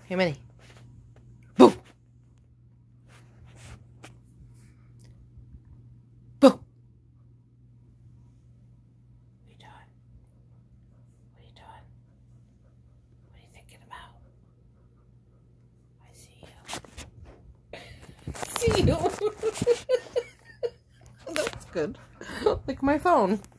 Hey, Minnie. Boo! Boo! What are you doing? What are you doing? What are you thinking about? I see you. See you. That's good. Like my phone.